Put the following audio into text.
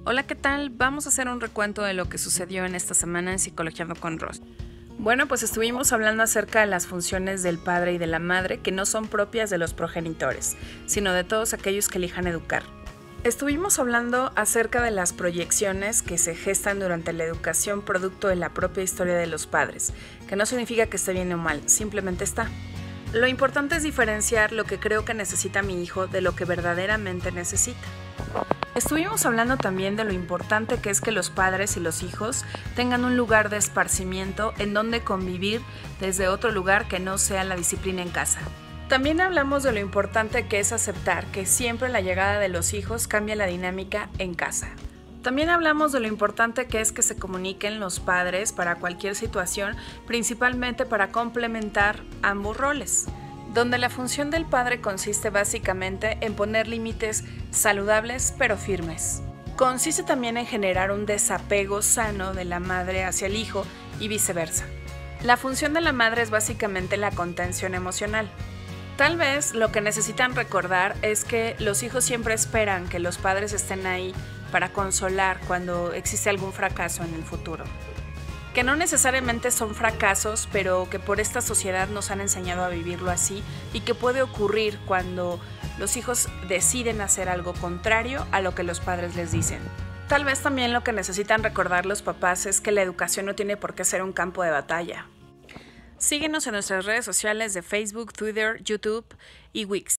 Hola, ¿qué tal? Vamos a hacer un recuento de lo que sucedió en esta semana en Psicologiando con Ross. Bueno, pues estuvimos hablando acerca de las funciones del padre y de la madre que no son propias de los progenitores, sino de todos aquellos que elijan educar. Estuvimos hablando acerca de las proyecciones que se gestan durante la educación producto de la propia historia de los padres, que no significa que esté bien o mal, simplemente está. Lo importante es diferenciar lo que creo que necesita mi hijo de lo que verdaderamente necesita. Estuvimos hablando también de lo importante que es que los padres y los hijos tengan un lugar de esparcimiento en donde convivir desde otro lugar que no sea la disciplina en casa. También hablamos de lo importante que es aceptar que siempre la llegada de los hijos cambia la dinámica en casa. También hablamos de lo importante que es que se comuniquen los padres para cualquier situación, principalmente para complementar ambos roles, donde la función del padre consiste básicamente en poner límites saludables pero firmes. Consiste también en generar un desapego sano de la madre hacia el hijo y viceversa. La función de la madre es básicamente la contención emocional. Tal vez lo que necesitan recordar es que los hijos siempre esperan que los padres estén ahí para consolar cuando existe algún fracaso en el futuro. Que no necesariamente son fracasos, pero que por esta sociedad nos han enseñado a vivirlo así y que puede ocurrir cuando los hijos deciden hacer algo contrario a lo que los padres les dicen. Tal vez también lo que necesitan recordar los papás es que la educación no tiene por qué ser un campo de batalla. Síguenos en nuestras redes sociales de Facebook, Twitter, YouTube y Wix.